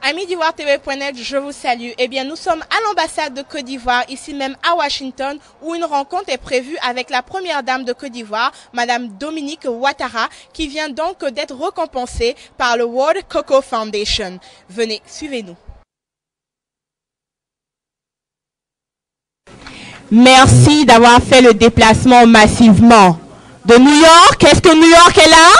Amis d'Ivoire-TV.net, je vous salue. Eh bien, nous sommes à l'ambassade de Côte d'Ivoire, ici même à Washington, où une rencontre est prévue avec la première dame de Côte d'Ivoire, Madame Dominique Ouattara, qui vient donc d'être récompensée par le World Cocoa Foundation. Venez, suivez-nous. Merci d'avoir fait le déplacement massivement. De New York, est-ce que New York est là?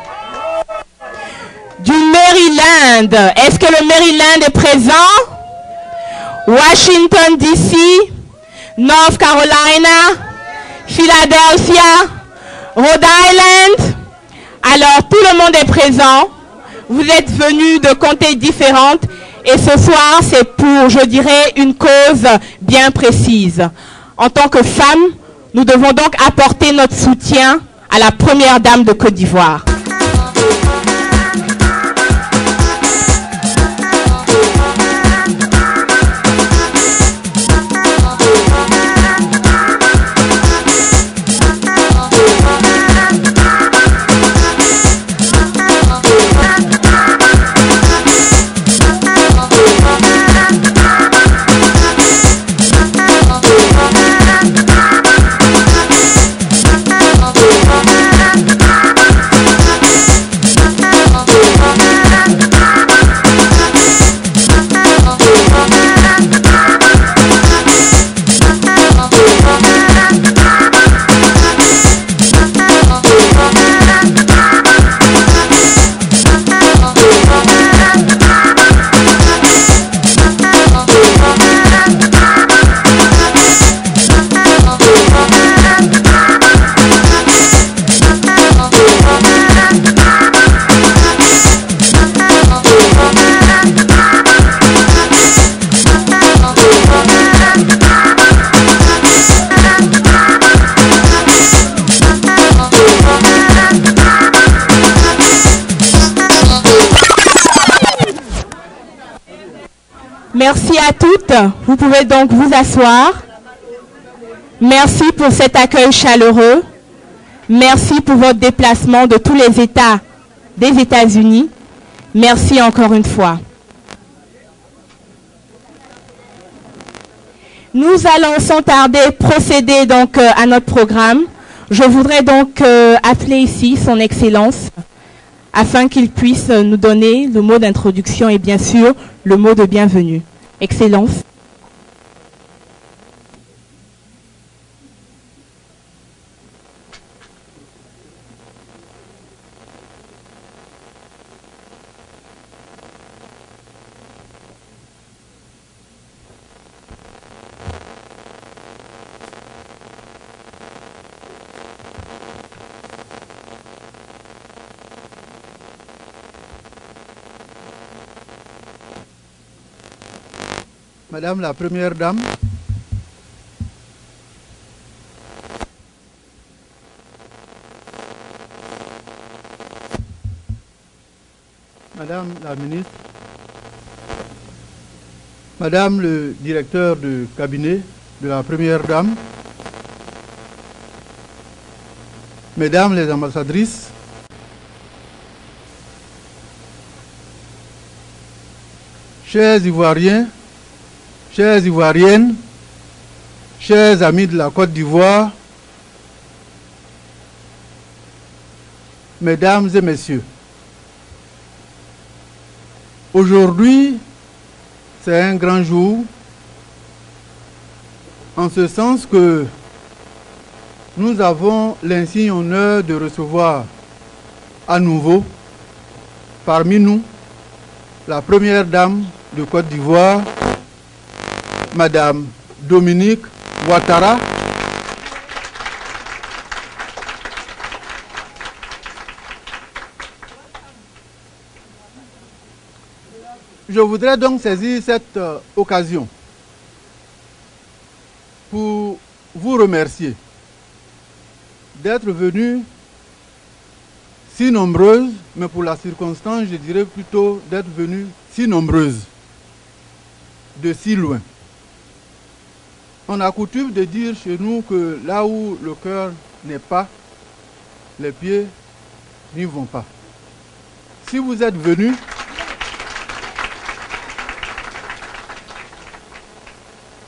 Du Maryland, est-ce que le Maryland est présent? Washington DC, North Carolina, Philadelphia, Rhode Island. Alors tout le monde est présent. Vous êtes venus de comtés différentes et ce soir c'est pour, je dirais, une cause bien précise. En tant que femmes, nous devons donc apporter notre soutien à la première dame de Côte d'Ivoire. Merci à toutes. Vous pouvez donc vous asseoir. Merci pour cet accueil chaleureux. Merci pour votre déplacement de tous les États des États-Unis. Merci encore une fois. Nous allons sans tarder procéder donc à notre programme. Je voudrais donc appeler ici son Excellence afin qu'il puisse nous donner le mot d'introduction et bien sûr le mot de bienvenue. Excellence. Madame la Première Dame, Madame la Ministre, Madame le Directeur de cabinet de la Première Dame, Mesdames les ambassadrices, chers Ivoiriens, chères Ivoiriennes, chers amis de la Côte d'Ivoire, Mesdames et Messieurs, aujourd'hui, c'est un grand jour, en ce sens que nous avons l'insigne honneur de recevoir à nouveau, parmi nous, la Première Dame de Côte d'Ivoire, Madame Dominique Ouattara, je voudrais donc saisir cette occasion pour vous remercier d'être venues si nombreuses, mais pour la circonstance, je dirais plutôt d'être venues si nombreuses, de si loin. On a coutume de dire chez nous que là où le cœur n'est pas, les pieds n'y vont pas. Si vous êtes venus,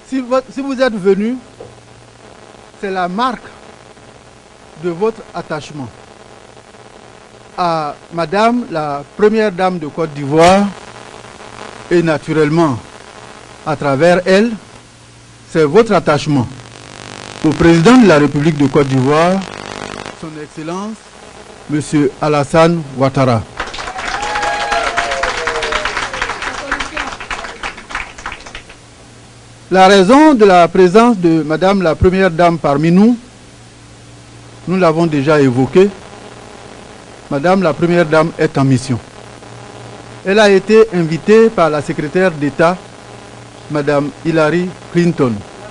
Si vous êtes venu, c'est la marque de votre attachement à Madame la Première Dame de Côte d'Ivoire et naturellement, à travers elle, c'est votre attachement au Président de la République de Côte d'Ivoire, Son Excellence, M. Alassane Ouattara. La raison de la présence de Madame la Première Dame parmi nous, nous l'avons déjà évoqué. Madame la Première Dame est en mission. Elle a été invitée par la secrétaire d'État, Madame Hillary Clinton.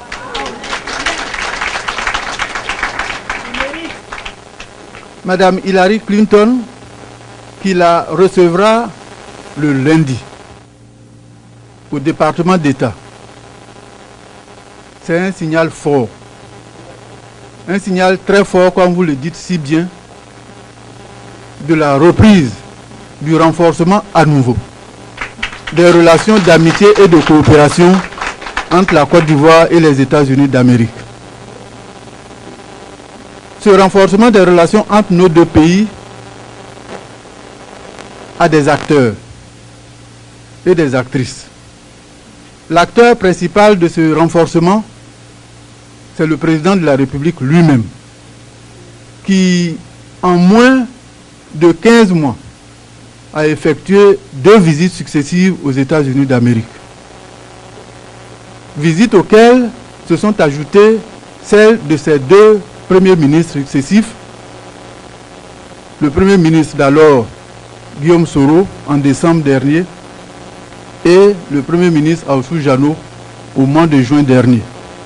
Madame Hillary Clinton, qui la recevra le lundi au département d'État. C'est un signal fort. Un signal très fort, comme vous le dites si bien, de la reprise, du renforcement à nouveau des relations d'amitié et de coopération entre la Côte d'Ivoire et les États-Unis d'Amérique. Ce renforcement des relations entre nos deux pays a des acteurs et des actrices. L'acteur principal de ce renforcement, c'est le président de la République lui-même, qui, en moins de 15 mois, a effectué 2 visites successives aux États-Unis d'Amérique. Visites auxquelles se sont ajoutées celles de ses 2 premiers ministres successifs, le premier ministre d'alors, Guillaume Soro, en décembre dernier, et le premier ministre Aoussou Jano au mois de juin dernier.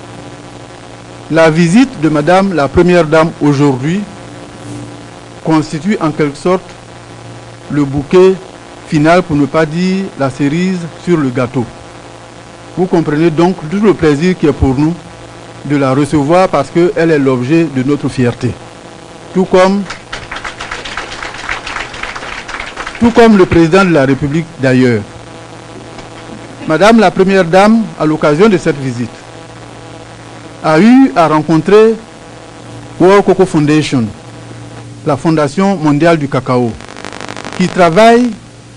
La visite de Madame la Première Dame aujourd'hui constitue en quelque sorte le bouquet final, pour ne pas dire la cerise sur le gâteau. Vous comprenez donc tout le plaisir qui est pour nous de la recevoir, parce qu'elle est l'objet de notre fierté. Tout comme le président de la République d'ailleurs. Madame la Première Dame, à l'occasion de cette visite, a eu à rencontrer World Cocoa Foundation, la Fondation mondiale du cacao, qui travaille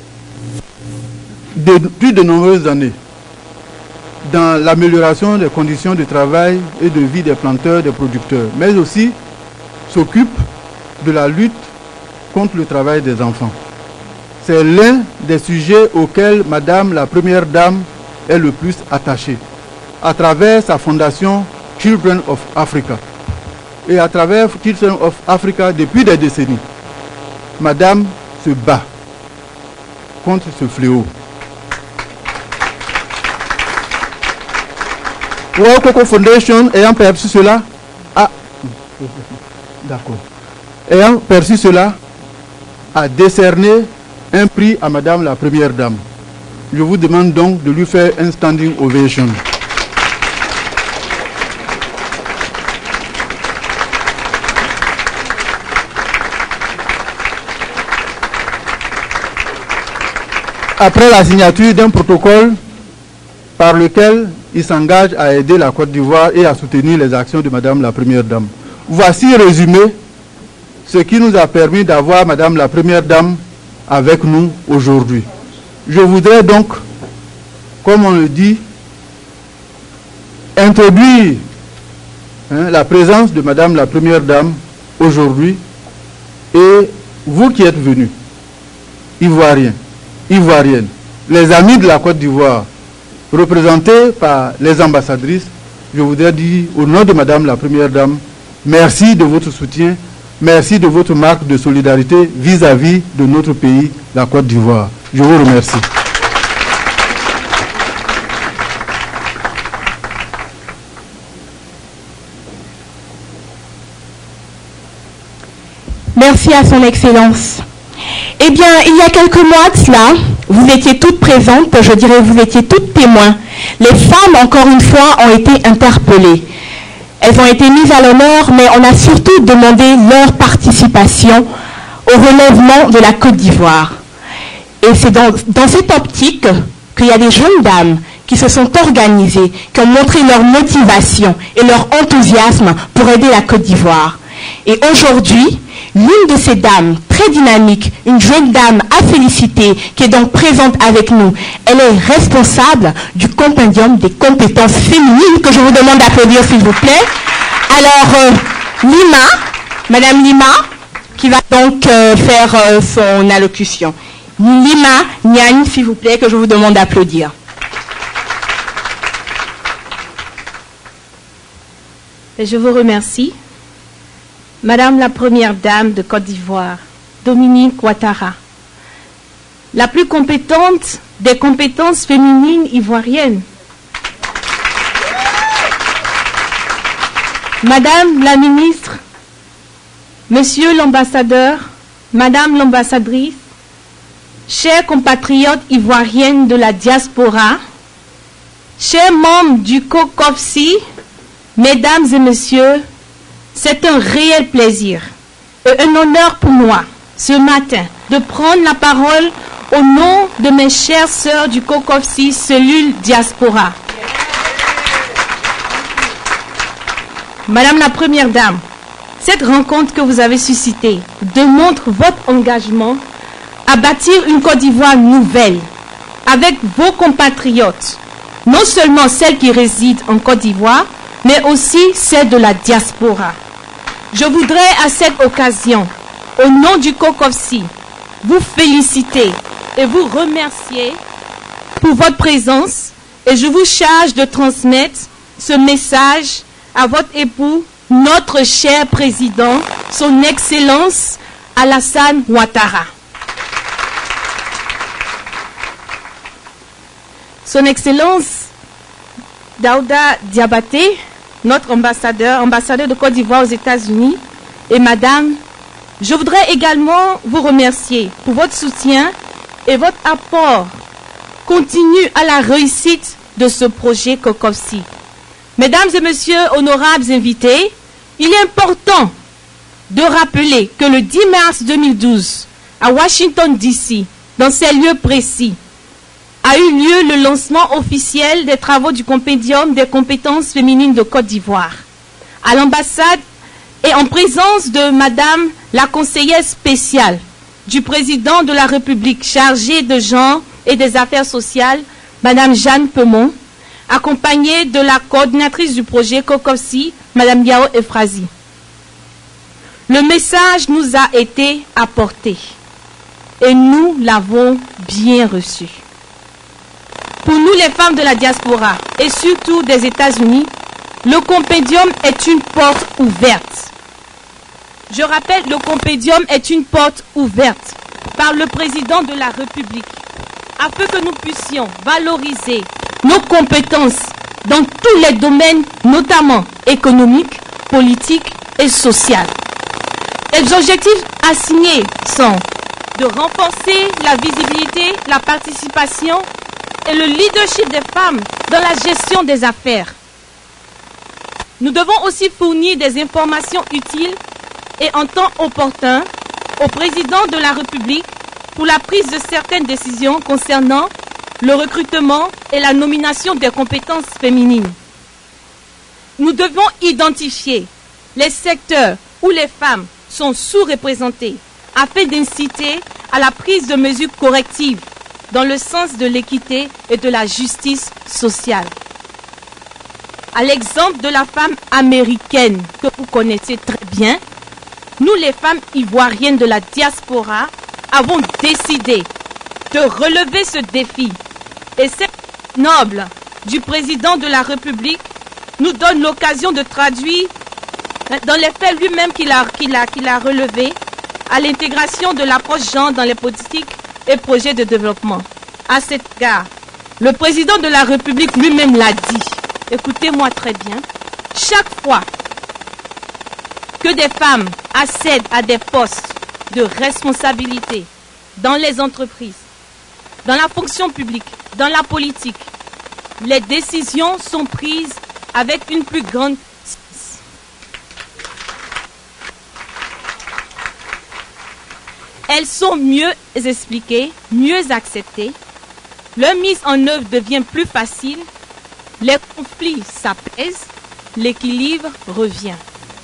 depuis de nombreuses années dans l'amélioration des conditions de travail et de vie des planteurs, des producteurs, mais aussi s'occupe de la lutte contre le travail des enfants. C'est l'un des sujets auxquels Madame la Première Dame est le plus attachée, à travers sa fondation Children of Africa. Et à travers Children of Africa, depuis des décennies, Madame se bat contre ce fléau. World Cocoa Foundation, ayant perçu cela, ayant perçu cela, a décerné un prix à Madame la Première Dame. Je vous demande donc de lui faire un standing ovation. Après la signature d'un protocole par lequel il s'engage à aider la Côte d'Ivoire et à soutenir les actions de Madame la Première Dame. Voici résumé ce qui nous a permis d'avoir Madame la Première Dame avec nous aujourd'hui. Je voudrais donc, comme on le dit, introduire la présence de Madame la Première Dame aujourd'hui, et vous qui êtes venus, Ivoiriens, Ivoiriennes, les amis de la Côte d'Ivoire, représentés par les ambassadrices, je voudrais dire au nom de Madame la Première Dame, merci de votre soutien, merci de votre marque de solidarité vis-à-vis de notre pays, la Côte d'Ivoire. Je vous remercie. Merci à son Excellence. Eh bien, il y a quelques mois de cela, vous étiez toutes présentes, je dirais vous étiez toutes témoins. Les femmes, encore une fois, ont été interpellées. Elles ont été mises à l'honneur, mais on a surtout demandé leur participation au relèvement de la Côte d'Ivoire. Et c'est dans cette optique qu'il y a des jeunes dames qui se sont organisées, qui ont montré leur motivation et leur enthousiasme pour aider la Côte d'Ivoire. Et aujourd'hui, l'une de ces dames, très dynamique, une jeune dame à féliciter, qui est donc présente avec nous, elle est responsable du compendium des compétences féminines, que je vous demande d'applaudir s'il vous plaît. Alors, Lima, Madame Lima, qui va donc faire son allocution. Lima Niagne, s'il vous plaît, que je vous demande d'applaudir. Je vous remercie. Madame la Première Dame de Côte d'Ivoire, Dominique Ouattara, la plus compétente des compétences féminines ivoiriennes. Madame la Ministre, Monsieur l'Ambassadeur, Madame l'Ambassadrice, chers compatriotes ivoiriennes de la diaspora, chers membres du COCOFSI, Mesdames et Messieurs, c'est un réel plaisir et un honneur pour moi, ce matin, de prendre la parole au nom de mes chères sœurs du COCOFSI, cellule diaspora. Madame la Première Dame, cette rencontre que vous avez suscitée démontre votre engagement à bâtir une Côte d'Ivoire nouvelle avec vos compatriotes, non seulement celles qui résident en Côte d'Ivoire, mais aussi celles de la diaspora. Je voudrais à cette occasion, au nom du COCOFSI, vous féliciter et vous remercier pour votre présence et je vous charge de transmettre ce message à votre époux, notre cher président, son Excellence Alassane Ouattara. Son Excellence Daouda Diabaté, notre ambassadeur de Côte d'Ivoire aux États-Unis, et Madame, je voudrais également vous remercier pour votre soutien et votre apport continu à la réussite de ce projet COCOFSI. Mesdames et Messieurs, honorables invités, il est important de rappeler que le 10 mars 2012, à Washington DC, dans ces lieux précis, a eu lieu le lancement officiel des travaux du compendium des compétences féminines de Côte d'Ivoire. À l'ambassade et en présence de Madame la conseillère spéciale du président de la République chargée de genre et des affaires sociales, Madame Jeanne Peumont, accompagnée de la coordinatrice du projet COCOFSI, Madame Yao Efrazi. Le message nous a été apporté et nous l'avons bien reçu. Pour nous, les femmes de la diaspora et surtout des États-Unis, le compendium est une porte ouverte. Je rappelle, le compendium est une porte ouverte par le président de la République afin que nous puissions valoriser nos compétences dans tous les domaines, notamment économiques, politiques et sociaux. Les objectifs assignés sont de renforcer la visibilité, la participation et le leadership des femmes dans la gestion des affaires. Nous devons aussi fournir des informations utiles et en temps opportun au président de la République pour la prise de certaines décisions concernant le recrutement et la nomination des compétences féminines. Nous devons identifier les secteurs où les femmes sont sous-représentées afin d'inciter à la prise de mesures correctives dans le sens de l'équité et de la justice sociale. À l'exemple de la femme américaine que vous connaissez très bien, nous les femmes ivoiriennes de la diaspora avons décidé de relever ce défi. Et cette noble du président de la République nous donne l'occasion de traduire dans les faits lui-même qu'il a relevé à l'intégration de l'approche genre dans les politiques et projets de développement. À cet égard, le président de la République lui-même l'a dit. Écoutez-moi très bien. Chaque fois que des femmes accèdent à des postes de responsabilité dans les entreprises, dans la fonction publique, dans la politique, les décisions sont prises avec une plus grande elles sont mieux expliquées, mieux acceptées leur mise en œuvre devient plus facile, les conflits s'apaisent, l'équilibre revient.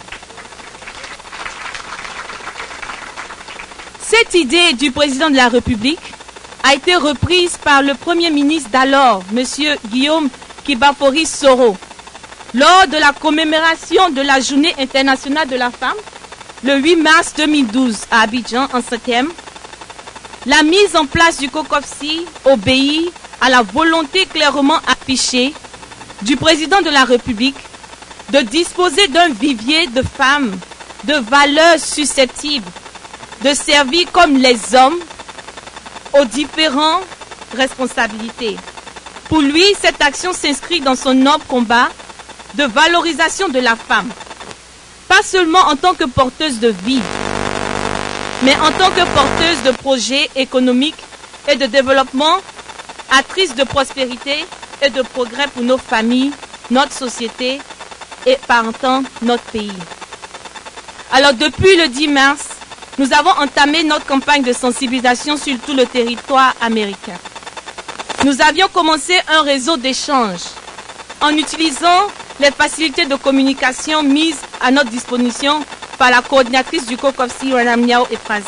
Cette idée du président de la République a été reprise par le Premier ministre d'alors, M. Guillaume Kibafori Soro, lors de la commémoration de la Journée internationale de la femme, le 8 mars 2012 à Abidjan, en 7e. La mise en place du COCOFSI obéit à la volonté clairement affichée du président de la République de disposer d'un vivier de femmes de valeurs susceptibles de servir comme les hommes aux différentes responsabilités. Pour lui, cette action s'inscrit dans son noble combat de valorisation de la femme, pas seulement en tant que porteuse de vie, mais en tant que porteuse de projets économiques et de développement, actrice de prospérité et de progrès pour nos familles, notre société et par temps notre pays. Alors depuis le 10 mars, nous avons entamé notre campagne de sensibilisation sur tout le territoire américain. Nous avions commencé un réseau d'échange en utilisant les facilités de communication mises à notre disposition par la coordinatrice du COCOFSI, Mme Niao Efrazi.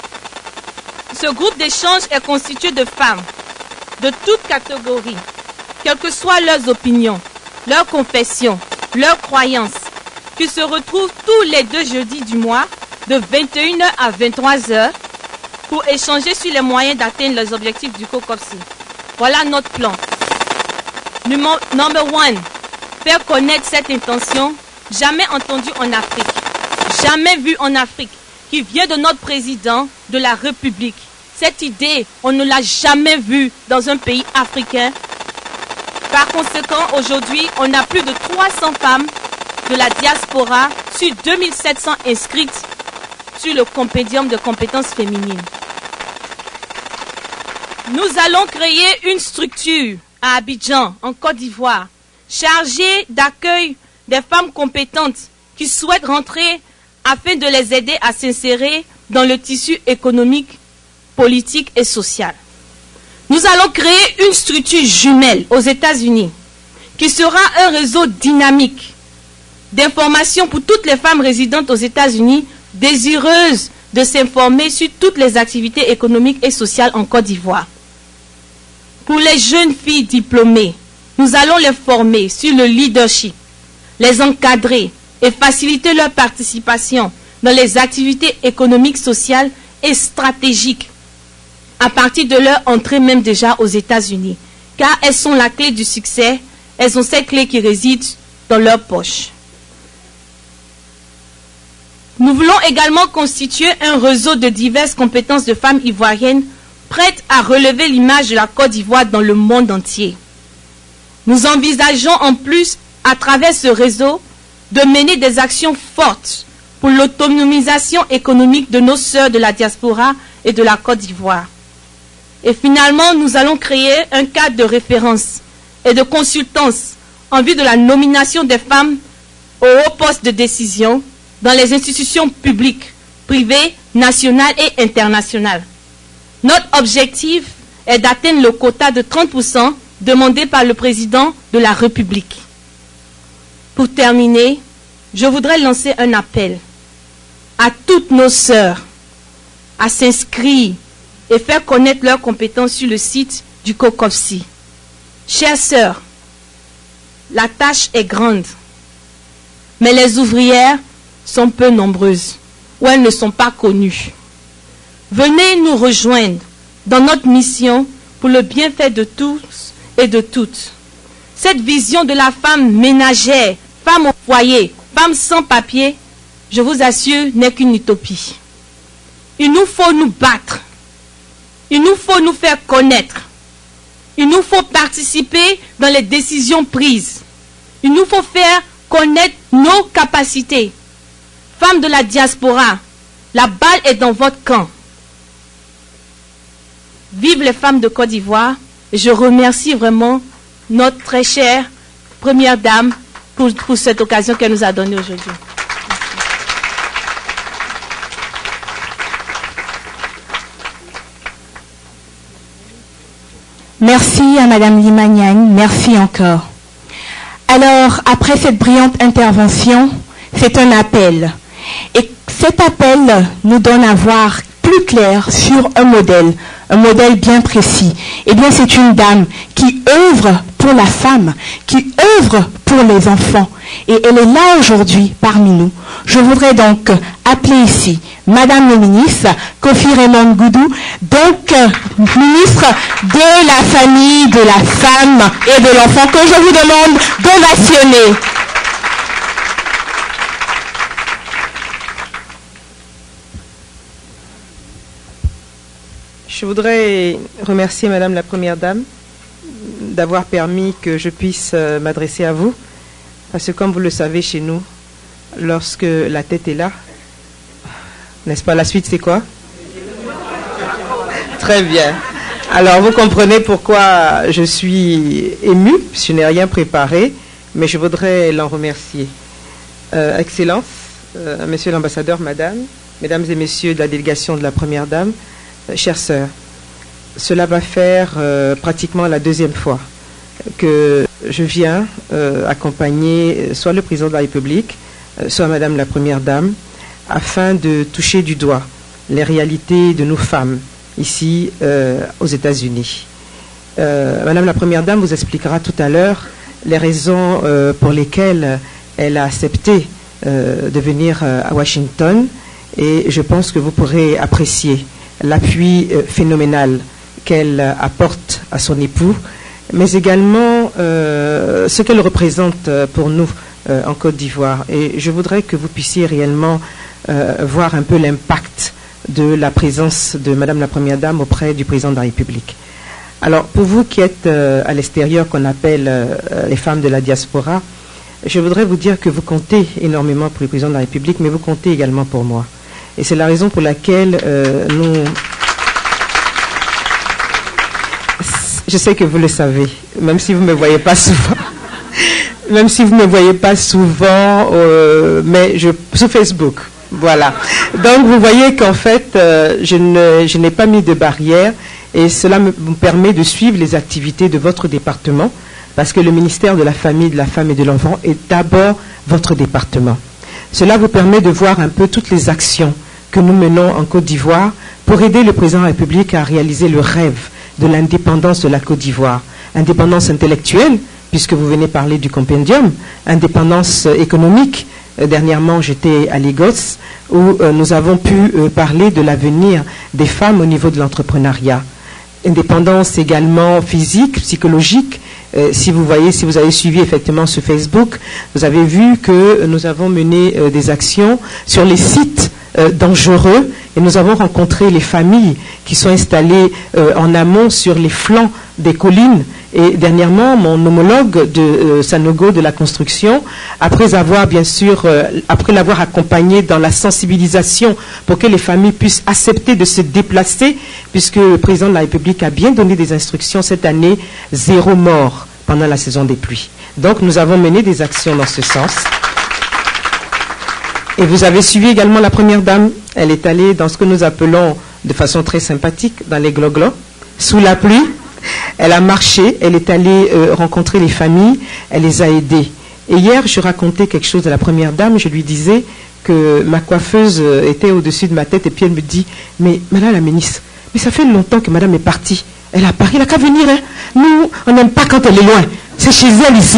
Ce groupe d'échange est constitué de femmes de toutes catégories, quelles que soient leurs opinions, leurs confessions, leurs croyances, qui se retrouvent tous les 2 jeudis du mois de 21h à 23h pour échanger sur les moyens d'atteindre les objectifs du COCOFSI. Voilà notre plan. Number 1, faire connaître cette intention jamais entendue en Afrique, jamais vue en Afrique, qui vient de notre président de la République. Cette idée, on ne l'a jamais vue dans un pays africain. Par conséquent, aujourd'hui, on a plus de 300 femmes de la diaspora sur 2700 inscrites sur le compendium de compétences féminines. Nous allons créer une structure à Abidjan, en Côte d'Ivoire, chargée d'accueil des femmes compétentes qui souhaitent rentrer afin de les aider à s'insérer dans le tissu économique, politique et social. Nous allons créer une structure jumelle aux États-Unis qui sera un réseau dynamique d'information pour toutes les femmes résidentes aux États-Unis désireuses de s'informer sur toutes les activités économiques et sociales en Côte d'Ivoire. Pour les jeunes filles diplômées, nous allons les former sur le leadership, les encadrer et faciliter leur participation dans les activités économiques, sociales et stratégiques à partir de leur entrée même déjà aux États-Unis, car elles sont la clé du succès, elles ont cette clé qui réside dans leur poche. Nous voulons également constituer un réseau de diverses compétences de femmes ivoiriennes prêtes à relever l'image de la Côte d'Ivoire dans le monde entier. Nous envisageons en plus, à travers ce réseau, de mener des actions fortes pour l'autonomisation économique de nos sœurs de la diaspora et de la Côte d'Ivoire. Et finalement, nous allons créer un cadre de référence et de consultance en vue de la nomination des femmes aux hauts postes de décision dans les institutions publiques, privées, nationales et internationales. Notre objectif est d'atteindre le quota de 30% demandé par le président de la République. Pour terminer, je voudrais lancer un appel à toutes nos sœurs à s'inscrire et faire connaître leurs compétences sur le site du COCOFSI. Chères sœurs, la tâche est grande, mais les ouvrières sont peu nombreuses ou elles ne sont pas connues. Venez nous rejoindre dans notre mission pour le bienfait de tous et de toutes. Cette vision de la femme ménagère, femme au foyer, femme sans papier, je vous assure, n'est qu'une utopie. Il nous faut nous battre. Il nous faut nous faire connaître. Il nous faut participer dans les décisions prises. Il nous faut faire connaître nos capacités. Femmes de la diaspora, la balle est dans votre camp. Vive les femmes de Côte d'Ivoire. Et je remercie vraiment notre très chère première dame pour cette occasion qu'elle nous a donnée aujourd'hui. Merci à Madame Limanian, merci encore. Alors, après cette brillante intervention, c'est un appel. Et cet appel nous donne à voir plus clair sur un modèle bien précis. Eh bien, c'est une dame qui œuvre pour la femme, qui œuvre pour les enfants. Et elle est là aujourd'hui parmi nous. Je voudrais donc appeler ici Madame le ministre, Kofi Raymond Goudou, donc ministre de la famille, de la femme et de l'enfant, que je vous demande d'ovationner. Je voudrais remercier Madame la Première Dame d'avoir permis que je puisse m'adresser à vous. Parce que comme vous le savez chez nous, lorsque la tête est là, n'est-ce pas, la suite c'est quoi? Très bien. Alors vous comprenez pourquoi je suis émue, je n'ai rien préparé, mais je voudrais l'en remercier. Excellence, Monsieur l'ambassadeur, Madame, Mesdames et Messieurs de la délégation de la Première Dame, chères sœurs, cela va faire pratiquement la deuxième fois que je viens accompagner soit le président de la République, soit Madame la Première Dame, afin de toucher du doigt les réalités de nos femmes ici aux États-Unis. Madame la Première Dame vous expliquera tout à l'heure les raisons pour lesquelles elle a accepté de venir à Washington, et je pense que vous pourrez apprécier l'appui phénoménal qu'elle apporte à son époux, mais également ce qu'elle représente pour nous en Côte d'Ivoire. Et je voudrais que vous puissiez réellement voir un peu l'impact de la présence de Madame la Première Dame auprès du Président de la République. Alors, pour vous qui êtes à l'extérieur, qu'on appelle les femmes de la diaspora, je voudrais vous dire que vous comptez énormément pour le Président de la République, mais vous comptez également pour moi. Et c'est la raison pour laquelle je sais que vous le savez, même si vous ne me voyez pas souvent. Même si vous ne me voyez pas souvent, mais sur Facebook. Voilà. Donc vous voyez qu'en fait, je n'ai pas mis de barrière, et cela me permet de suivre les activités de votre département, parce que le ministère de la Famille, de la Femme et de l'Enfant est d'abord votre département. Cela vous permet de voir un peu toutes les actions que nous menons en Côte d'Ivoire pour aider le président de la République à réaliser le rêve de l'indépendance de la Côte d'Ivoire. Indépendance intellectuelle, puisque vous venez parler du compendium, indépendance économique. Dernièrement, j'étais à Lagos, où nous avons pu parler de l'avenir des femmes au niveau de l'entrepreneuriat. Indépendance également physique, psychologique. Si vous avez suivi effectivement sur Facebook, vous avez vu que nous avons mené des actions sur les sites dangereux, et nous avons rencontré les familles qui sont installées en amont sur les flancs des collines. Et dernièrement, mon homologue de Sanogo de la construction, après l'avoir accompagné dans la sensibilisation pour que les familles puissent accepter de se déplacer, puisque le président de la République a bien donné des instructions cette année, 0 mort pendant la saison des pluies. Donc nous avons mené des actions dans ce sens. Et vous avez suivi également la Première Dame. Elle est allée dans ce que nous appelons de façon très sympathique, dans les gloglos, sous la pluie. Elle a marché, elle est allée rencontrer les familles, elle les a aidées. Et hier, je racontais quelque chose à la Première Dame, je lui disais que ma coiffeuse était au-dessus de ma tête, et puis elle me dit, mais Madame la ministre, mais ça fait longtemps que Madame est partie. Elle a Paris, elle n'a qu'à venir. Hein. Nous, on n'aime pas quand elle est loin. C'est chez elle ici.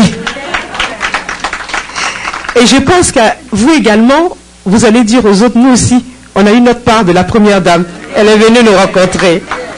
Et je pense que vous également, vous allez dire aux autres, nous aussi, on a eu notre part de la Première Dame. Elle est venue nous rencontrer.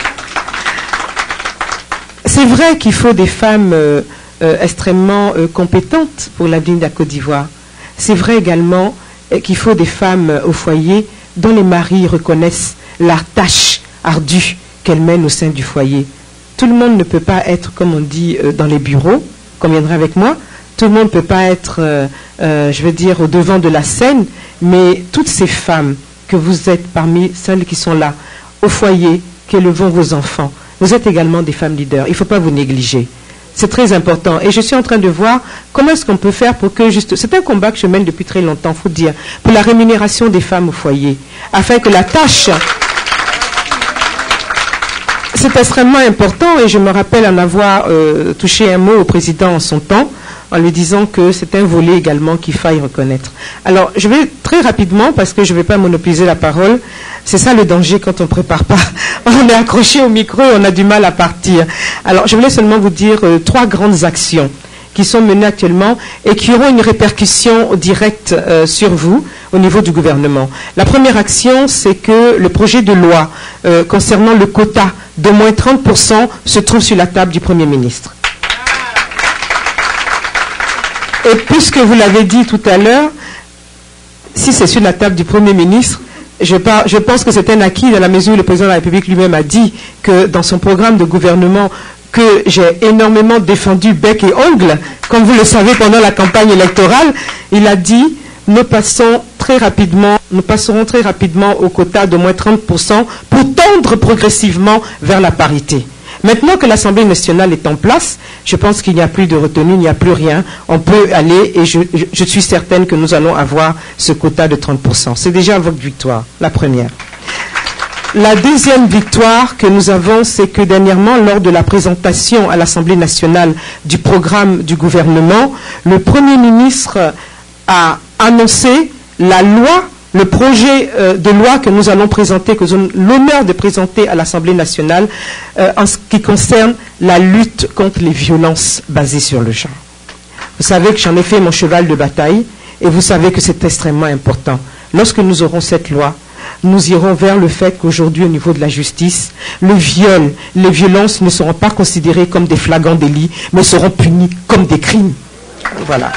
C'est vrai qu'il faut des femmes extrêmement compétentes pour l'avenir de la Côte d'Ivoire. C'est vrai également qu'il faut des femmes au foyer dont les maris reconnaissent la tâche ardue qu'elles mènent au sein du foyer. Tout le monde ne peut pas être, comme on dit, dans les bureaux, conviendrait avec moi. Tout le monde ne peut pas être, je veux dire, au devant de la scène, mais toutes ces femmes que vous êtes parmi celles qui sont là, au foyer, qui élèvent vos enfants, vous êtes également des femmes leaders. Il ne faut pas vous négliger. C'est très important. Et je suis en train de voir comment est-ce qu'on peut faire pour que juste... C'est un combat que je mène depuis très longtemps, il faut dire, pour la rémunération des femmes au foyer, afin que la tâche... c'est extrêmement important et je me rappelle en avoir touché un mot au président en son temps, en lui disant que c'est un volet également qu'il faille reconnaître. Alors, je vais très rapidement, parce que je ne vais pas monopoliser la parole, c'est ça le danger quand on ne prépare pas. On est accroché au micro et on a du mal à partir. Alors, je voulais seulement vous dire 3 grandes actions qui sont menées actuellement et qui auront une répercussion directe sur vous au niveau du gouvernement. La première action, c'est que le projet de loi concernant le quota d'au moins 30% se trouve sur la table du Premier ministre. Et puisque vous l'avez dit tout à l'heure, si c'est sur la table du Premier ministre, je pense que c'est un acquis dans la mesure où le président de la République lui-même a dit que dans son programme de gouvernement que j'ai énormément défendu bec et ongle, comme vous le savez pendant la campagne électorale, il a dit nous passerons très rapidement au quota de moins 30% pour tendre progressivement vers la parité. Maintenant que l'Assemblée nationale est en place, je pense qu'il n'y a plus de retenue, il n'y a plus rien. On peut aller et je suis certaine que nous allons avoir ce quota de 30%. C'est déjà votre victoire, la première. La deuxième victoire que nous avons, c'est que dernièrement, lors de la présentation à l'Assemblée nationale du programme du gouvernement, le Premier ministre a annoncé la loi, le projet de loi que nous allons présenter, que nous avons l'honneur de présenter à l'Assemblée nationale en ce qui concerne la lutte contre les violences basées sur le genre. Vous savez que j'en ai fait mon cheval de bataille et vous savez que c'est extrêmement important. Lorsque nous aurons cette loi, nous irons vers le fait qu'aujourd'hui, au niveau de la justice, le viol, les violences ne seront pas considérées comme des flagrants délits, mais seront punis comme des crimes. Voilà.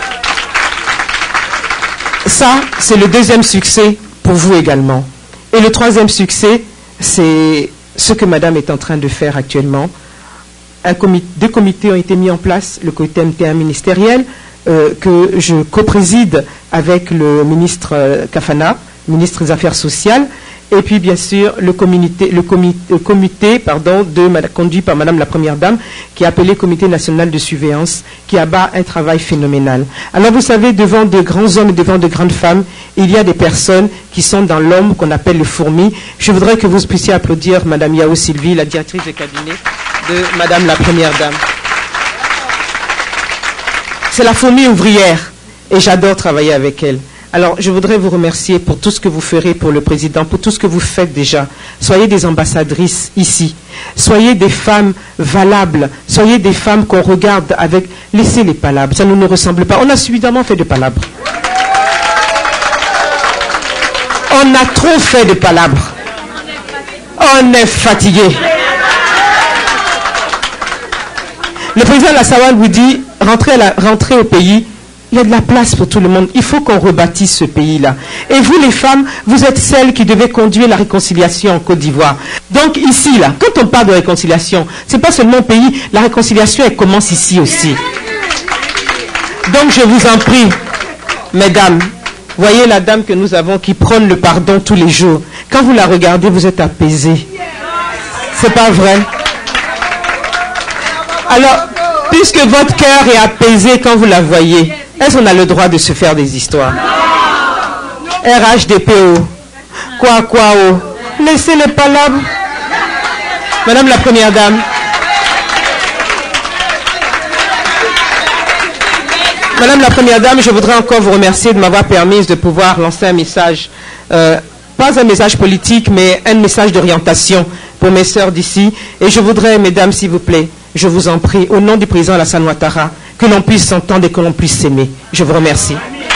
Ça, c'est le deuxième succès pour vous également. Et le troisième succès, c'est ce que Madame est en train de faire actuellement. Deux comités ont été mis en place, le comité interministériel que je co-préside avec le ministre Kafana, ministre des Affaires sociales, et puis bien sûr le comité conduit par Madame la Première Dame, qui est appelé Comité national de surveillance, qui abat un travail phénoménal. Alors vous savez, devant de grands hommes et devant de grandes femmes, il y a des personnes qui sont dans l'ombre qu'on appelle le fourmi. Je voudrais que vous puissiez applaudir Madame Yao Sylvie, la directrice de cabinet de Madame la Première Dame. C'est la fourmi ouvrière et j'adore travailler avec elle. Alors, je voudrais vous remercier pour tout ce que vous ferez pour le président, pour tout ce que vous faites déjà. Soyez des ambassadrices ici. Soyez des femmes valables. Soyez des femmes qu'on regarde avec... Laissez les palabres, ça ne nous ressemble pas. On a suffisamment fait de palabres. On a trop fait de palabres. On est fatigué. Le président Lassaouane vous dit, rentrez au pays. Il y a de la place pour tout le monde. Il faut qu'on rebâtisse ce pays-là. Et vous, les femmes, vous êtes celles qui devez conduire la réconciliation en Côte d'Ivoire. Donc ici, là, quand on parle de réconciliation, ce n'est pas seulement au pays, la réconciliation, elle commence ici aussi. Donc je vous en prie, mesdames, voyez la dame que nous avons qui prône le pardon tous les jours. Quand vous la regardez, vous êtes apaisés. C'est pas vrai? Alors, puisque votre cœur est apaisé quand vous la voyez, est-ce qu'on a le droit de se faire des histoires? RHDPO. Quoi, laissez les palabres. Madame la Première Dame. Madame la Première Dame, je voudrais encore vous remercier de m'avoir permis de pouvoir lancer un message, pas un message politique, mais un message d'orientation pour mes sœurs d'ici. Et je voudrais, mesdames, s'il vous plaît, je vous en prie, au nom du président Alassane Ouattara, que l'on puisse s'entendre et que l'on puisse s'aimer. Je vous remercie.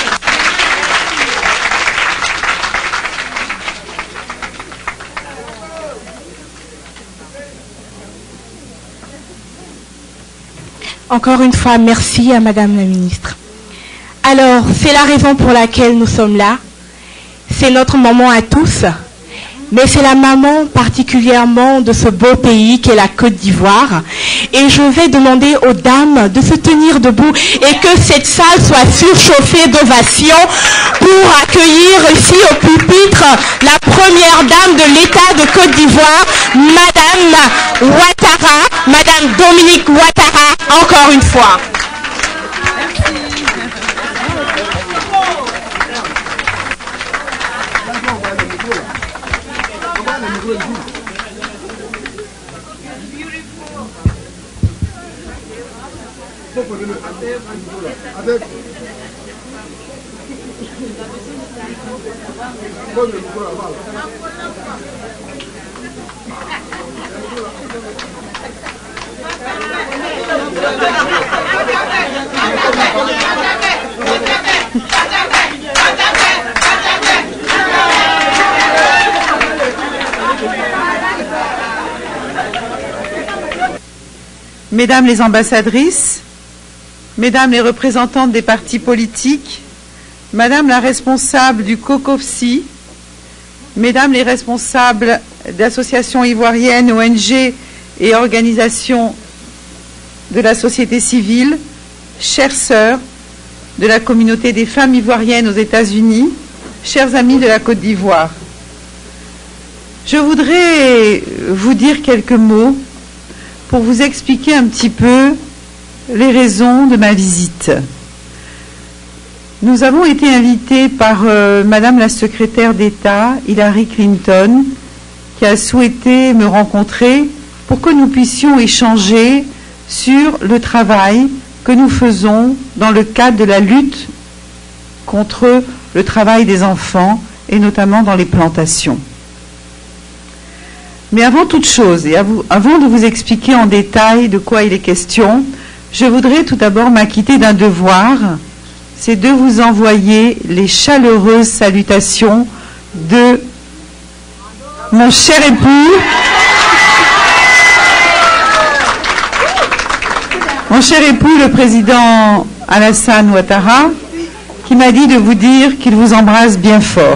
Encore une fois, merci à Madame la Ministre. Alors, c'est la raison pour laquelle nous sommes là. C'est notre maman à tous. Mais c'est la maman particulièrement de ce beau pays qu'est la Côte d'Ivoire. Et je vais demander aux dames de se tenir debout et que cette salle soit surchauffée d'ovations pour accueillir ici au pupitre la première dame de l'État de Côte d'Ivoire, Madame Ouattara, Madame Dominique Ouattara, encore une fois. Mesdames les ambassadrices, Mesdames les représentantes des partis politiques, Madame la responsable du COCOFSI, Mesdames les responsables d'associations ivoiriennes, ONG et organisations de la société civile, chères sœurs de la communauté des femmes ivoiriennes aux États-Unis, chers amis de la Côte d'Ivoire, je voudrais vous dire quelques mots pour vous expliquer un petit peu les raisons de ma visite. Nous avons été invités par Madame la secrétaire d'État, Hillary Clinton, qui a souhaité me rencontrer pour que nous puissions échanger sur le travail que nous faisons dans le cadre de la lutte contre le travail des enfants et notamment dans les plantations. Mais avant toute chose, et avant de vous expliquer en détail de quoi il est question, je voudrais tout d'abord m'acquitter d'un devoir, c'est de vous envoyer les chaleureuses salutations de mon cher époux, le président Alassane Ouattara, qui m'a dit de vous dire qu'il vous embrasse bien fort.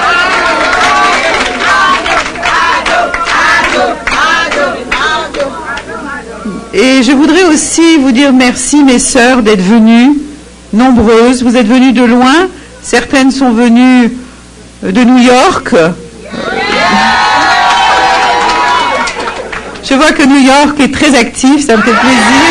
Et je voudrais aussi vous dire merci, mes sœurs, d'être venues, nombreuses. Vous êtes venues de loin. Certaines sont venues de New York. Je vois que New York est très actif, ça me fait plaisir.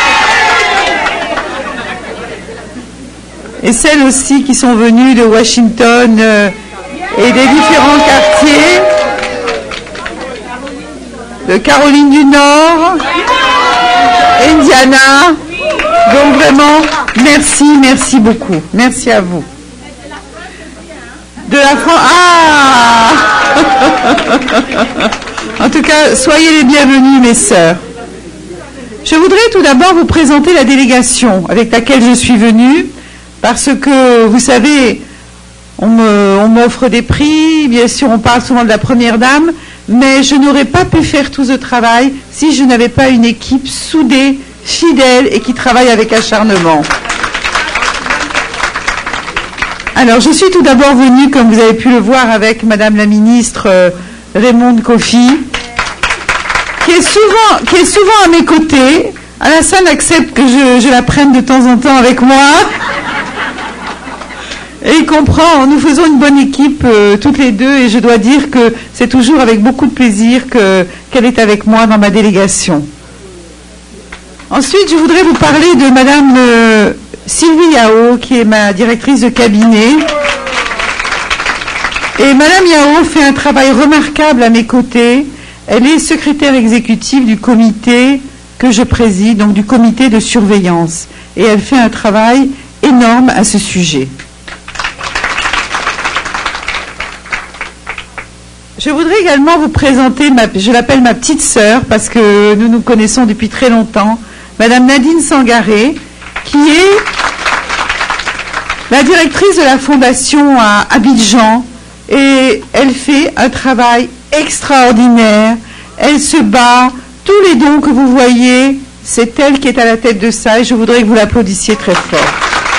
Et celles aussi qui sont venues de Washington et des différents quartiers, de Caroline du Nord, Indiana. Donc vraiment, merci, merci beaucoup. Merci à vous. De la France. Ah en tout cas, soyez les bienvenus, mes sœurs. Je voudrais tout d'abord vous présenter la délégation avec laquelle je suis venue, parce que, vous savez, on m'offre des prix, bien sûr, on parle souvent de la première dame, mais je n'aurais pas pu faire tout ce travail si je n'avais pas une équipe soudée, fidèle et qui travaille avec acharnement. Alors, je suis tout d'abord venue, comme vous avez pu le voir, avec Madame la ministre Raymonde Kofi, qui est souvent à mes côtés. Alassane accepte que je la prenne de temps en temps avec moi. Et il comprend, nous faisons une bonne équipe toutes les deux, et je dois dire que c'est toujours avec beaucoup de plaisir qu'elle est avec moi dans ma délégation. Ensuite, je voudrais vous parler de Madame Sylvie Yao, qui est ma directrice de cabinet. Et Madame Yao fait un travail remarquable à mes côtés. Elle est secrétaire exécutive du comité que je préside, donc du comité de surveillance. Et elle fait un travail énorme à ce sujet. Je voudrais également vous présenter, je l'appelle ma petite sœur, parce que nous nous connaissons depuis très longtemps, Madame Nadine Sangaré, qui est la directrice de la fondation à Abidjan, et elle fait un travail extraordinaire. Elle se bat. Tous les dons que vous voyez, c'est elle qui est à la tête de ça, et je voudrais que vous l'applaudissiez très fort.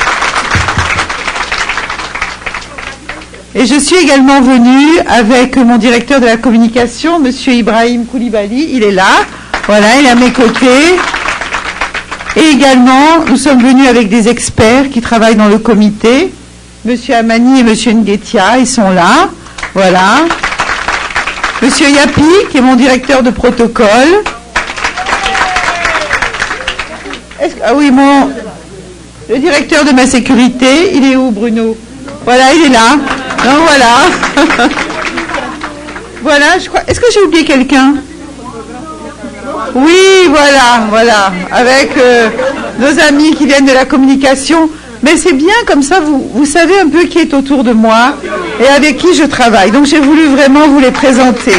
Et je suis également venue avec mon directeur de la communication, Monsieur Ibrahim Koulibaly. Il est là. Voilà, il est à mes côtés. Et également, nous sommes venus avec des experts qui travaillent dans le comité. Monsieur Amani et Monsieur Nguetia, ils sont là. Voilà. Monsieur Yapi, qui est mon directeur de protocole. Ah oui, le directeur de ma sécurité, il est où, Bruno? Voilà, il est là. Donc voilà. Voilà, je crois. Est-ce que j'ai oublié quelqu'un? Oui, voilà, avec nos amis qui viennent de la communication. Mais c'est bien, comme ça, vous savez un peu qui est autour de moi et avec qui je travaille. Donc j'ai voulu vraiment vous les présenter.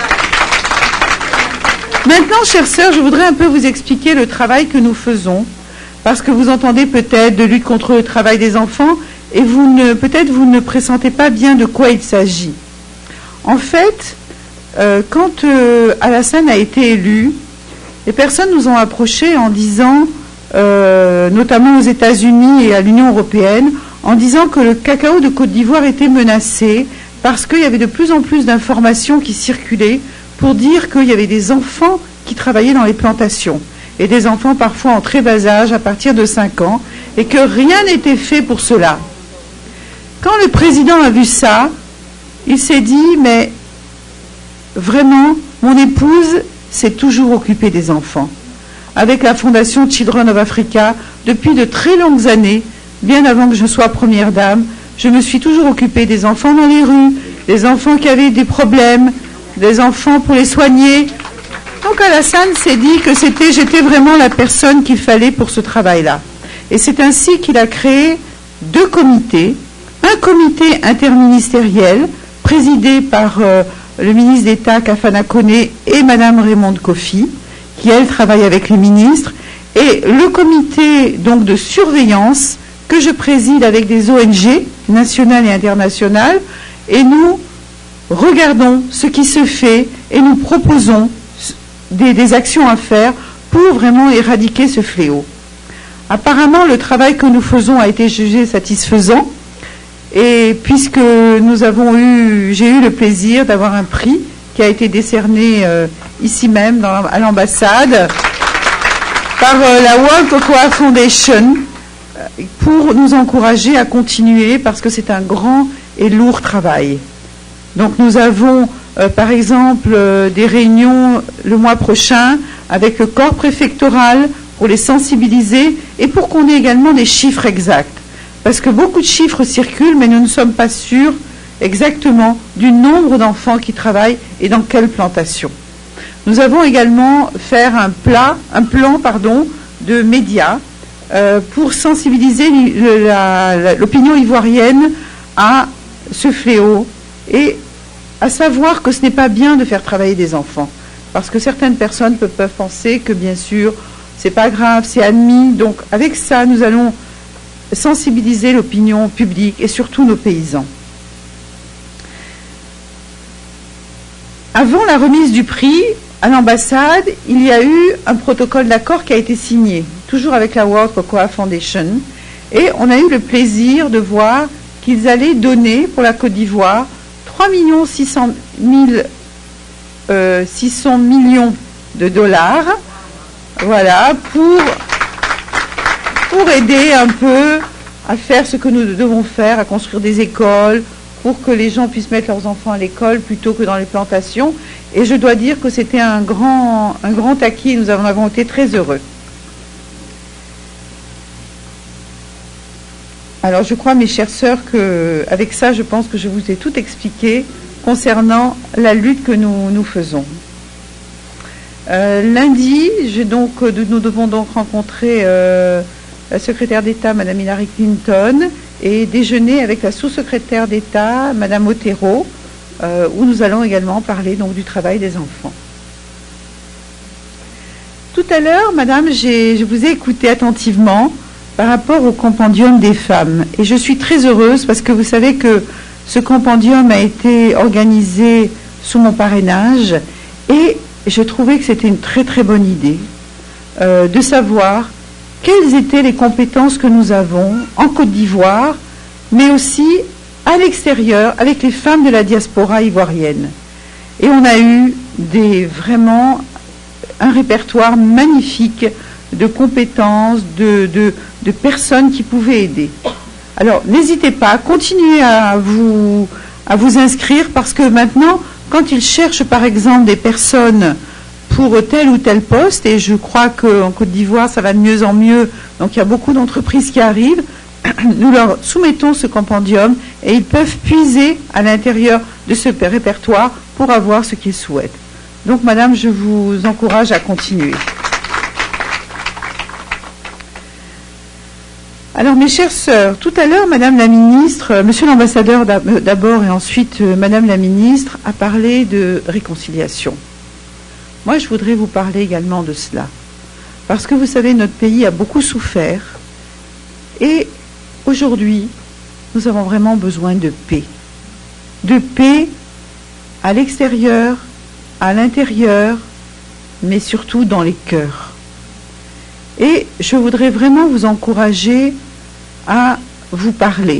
Maintenant, chères sœurs, je voudrais un peu vous expliquer le travail que nous faisons, parce que vous entendez peut-être de lutte contre le travail des enfants, et peut-être vous ne pressentez pas bien de quoi il s'agit. En fait, quand Alassane a été élu, les personnes nous ont approchés en disant, notamment aux États-Unis et à l'Union européenne, en disant que le cacao de Côte d'Ivoire était menacé parce qu'il y avait de plus en plus d'informations qui circulaient pour dire qu'il y avait des enfants qui travaillaient dans les plantations, et des enfants parfois en très bas âge, à partir de 5 ans, et que rien n'était fait pour cela. Quand le président a vu ça, il s'est dit, mais vraiment, mon épouse s'est toujours occupée des enfants. Avec la fondation Children of Africa, depuis de très longues années, bien avant que je sois première dame, je me suis toujours occupée des enfants dans les rues, des enfants qui avaient des problèmes, des enfants pour les soigner. Donc Alassane s'est dit que j'étais vraiment la personne qu'il fallait pour ce travail-là. Et c'est ainsi qu'il a créé 2 comités. Un comité interministériel présidé par le ministre d'État Kafana Koné et Madame Raymond Kofi, qui elle travaille avec les ministres, et le comité donc de surveillance que je préside avec des ONG nationales et internationales, et nous regardons ce qui se fait et nous proposons des actions à faire pour vraiment éradiquer ce fléau. Apparemment, le travail que nous faisons a été jugé satisfaisant, et puisque j'ai eu le plaisir d'avoir un prix qui a été décerné ici même à l'ambassade par la World Cocoa Foundation pour nous encourager à continuer, parce que c'est un grand et lourd travail. Donc nous avons par exemple des réunions le mois prochain avec le corps préfectoral pour les sensibiliser et pour qu'on ait également des chiffres exacts. Parce que beaucoup de chiffres circulent, mais nous ne sommes pas sûrs exactement du nombre d'enfants qui travaillent et dans quelle plantation. Nous avons également fait un plan de médias pour sensibiliser l'opinion ivoirienne à ce fléau et à savoir que ce n'est pas bien de faire travailler des enfants. Parce que certaines personnes peuvent penser que, bien sûr, c'est pas grave, c'est admis. Donc, avec ça, nous allons sensibiliser l'opinion publique et surtout nos paysans. Avant la remise du prix, à l'ambassade, il y a eu un protocole d'accord qui a été signé, toujours avec la World Cocoa Foundation, et on a eu le plaisir de voir qu'ils allaient donner pour la Côte d'Ivoire 3,6 millions de dollars, voilà, pour aider un peu à faire ce que nous devons faire, à construire des écoles, pour que les gens puissent mettre leurs enfants à l'école plutôt que dans les plantations. Et je dois dire que c'était un grand acquis, nous en avons été très heureux. Alors je crois, mes chères sœurs, qu'avec ça, je pense que je vous ai tout expliqué concernant la lutte que nous faisons. Lundi, nous devons donc rencontrer la secrétaire d'État, Madame Hillary Clinton, et déjeuner avec la sous-secrétaire d'État, Madame Otero, où nous allons également parler donc du travail des enfants. Tout à l'heure, Madame, je vous ai écouté attentivement par rapport au compendium des femmes, et je suis très heureuse parce que vous savez que ce compendium a été organisé sous mon parrainage, et je trouvais que c'était une très très bonne idée de savoir quelles étaient les compétences que nous avons en Côte d'Ivoire, mais aussi à l'extérieur avec les femmes de la diaspora ivoirienne. Et on a eu vraiment un répertoire magnifique de compétences, de personnes qui pouvaient aider. Alors n'hésitez pas, continuez à vous inscrire, parce que maintenant, quand ils cherchent par exemple des personnes pour tel ou tel poste, et je crois qu'en Côte d'Ivoire, ça va de mieux en mieux, donc il y a beaucoup d'entreprises qui arrivent, nous leur soumettons ce compendium et ils peuvent puiser à l'intérieur de ce répertoire pour avoir ce qu'ils souhaitent. Donc, madame, je vous encourage à continuer. Alors, mes chères sœurs, tout à l'heure, madame la ministre, monsieur l'ambassadeur d'abord et ensuite madame la ministre a parlé de réconciliation. Moi, je voudrais vous parler également de cela. Parce que vous savez, notre pays a beaucoup souffert et aujourd'hui, nous avons vraiment besoin de paix. De paix à l'extérieur, à l'intérieur, mais surtout dans les cœurs. Et je voudrais vraiment vous encourager à vous parler,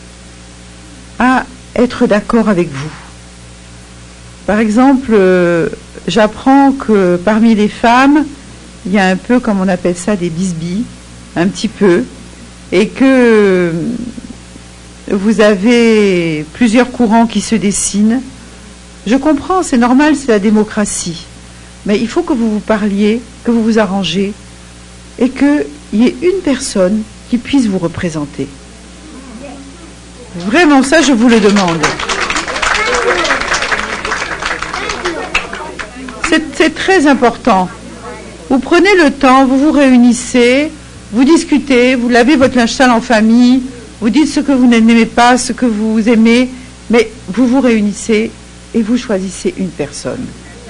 à être d'accord avec vous. Par exemple, j'apprends que parmi les femmes, il y a un peu, comme on appelle ça, des bisbilles, un petit peu, et que vous avez plusieurs courants qui se dessinent. Je comprends, c'est normal, c'est la démocratie. Mais il faut que vous vous parliez, que vous vous arrangez, et qu'il y ait une personne qui puisse vous représenter. Vraiment, ça, je vous le demande. C'est très important. Vous prenez le temps, vous vous réunissez, vous discutez, vous lavez votre linge sale en famille, vous dites ce que vous n'aimez pas, ce que vous aimez, mais vous vous réunissez et vous choisissez une personne.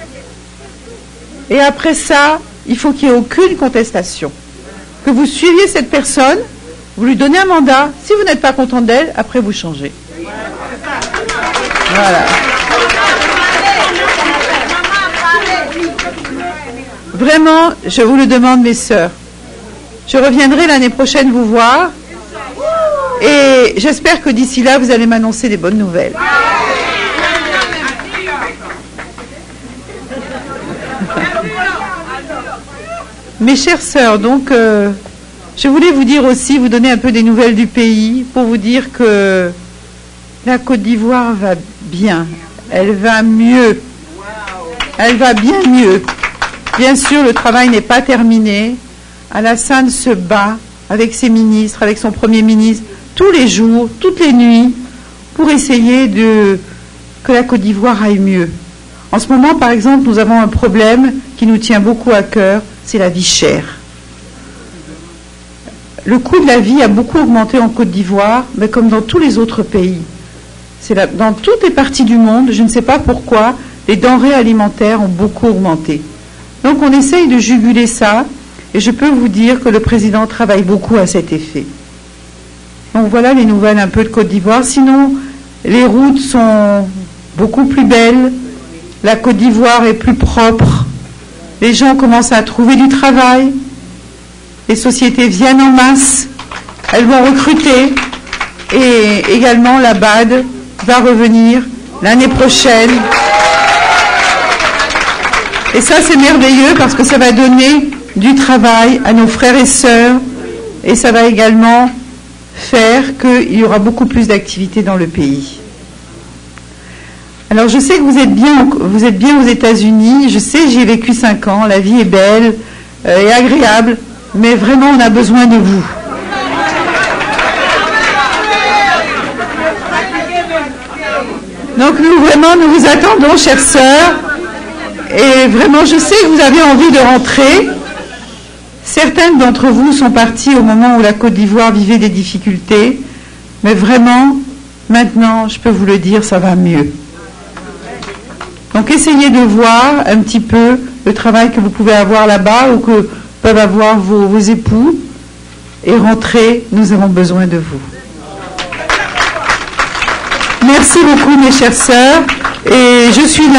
Et après ça, il faut qu'il n'y ait aucune contestation. Que vous suiviez cette personne, vous lui donnez un mandat, si vous n'êtes pas content d'elle, après vous changez. Voilà. Vraiment, je vous le demande, mes sœurs. Je reviendrai l'année prochaine vous voir et j'espère que d'ici là, vous allez m'annoncer des bonnes nouvelles. Mes chères sœurs, donc, je voulais vous dire aussi, vous donner un peu des nouvelles du pays pour vous dire que la Côte d'Ivoire va bien, elle va mieux, elle va bien mieux. Bien sûr, le travail n'est pas terminé. Alassane se bat avec ses ministres, avec son Premier ministre, tous les jours, toutes les nuits, pour essayer que la Côte d'Ivoire aille mieux. En ce moment, par exemple, nous avons un problème qui nous tient beaucoup à cœur, c'est la vie chère. Le coût de la vie a beaucoup augmenté en Côte d'Ivoire, mais comme dans tous les autres pays. Dans toutes les parties du monde, je ne sais pas pourquoi, les denrées alimentaires ont beaucoup augmenté. Donc on essaye de juguler ça, et je peux vous dire que le président travaille beaucoup à cet effet. Donc voilà les nouvelles un peu de Côte d'Ivoire. Sinon, les routes sont beaucoup plus belles, la Côte d'Ivoire est plus propre, les gens commencent à trouver du travail, les sociétés viennent en masse, elles vont recruter, et également la BAD va revenir l'année prochaine. Et ça, c'est merveilleux parce que ça va donner du travail à nos frères et sœurs et ça va également faire qu'il y aura beaucoup plus d'activités dans le pays. Alors, je sais que vous êtes bien aux États-Unis. Je sais, j'y ai vécu 5 ans. La vie est belle et agréable, mais vraiment, on a besoin de vous. Donc, nous vous attendons, chères sœurs. Et vraiment, je sais que vous avez envie de rentrer. Certaines d'entre vous sont parties au moment où la Côte d'Ivoire vivait des difficultés. Mais vraiment, maintenant, je peux vous le dire, ça va mieux. Donc, essayez de voir un petit peu le travail que vous pouvez avoir là-bas ou que peuvent avoir vos époux. Et rentrez, nous avons besoin de vous. Merci beaucoup, mes chères sœurs. Et je suis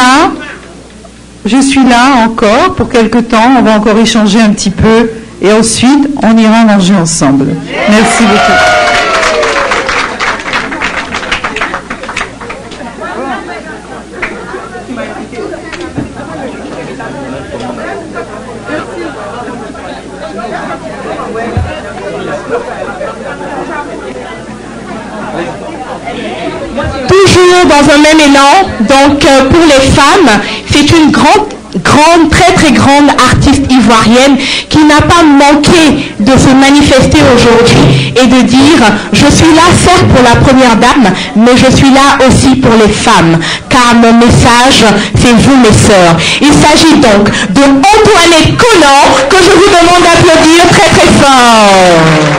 là encore pour quelque temps, on va encore échanger un petit peu et ensuite on ira manger ensemble. Merci beaucoup. Toujours dans un même élan, donc pour les femmes, c'est une grande grande, très très grande artiste ivoirienne qui n'a pas manqué de se manifester aujourd'hui et de dire je suis là certes pour la première dame, mais je suis là aussi pour les femmes, car mon message c'est vous mes sœurs. Il s'agit donc de Antoinette Collant que je vous demande d'applaudir très très fort.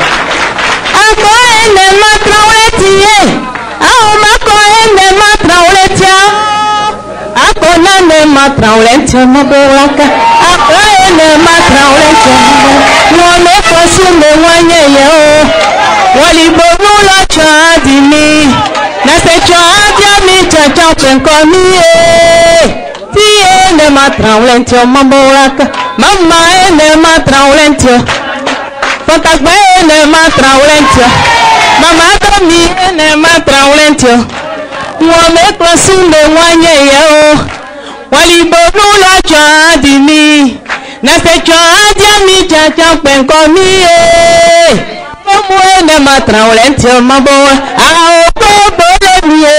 Mama Tomi ene matraulentio Wame klasunde wanye yeo Walibonu la chadini Nase chadia mi chacha penkomi Momo ene matraulentio maboa Aoko bole miye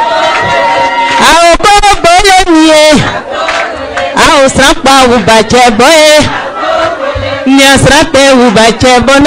Aoko bole miye Ao sapa ubache boye Nyasrape ubache bona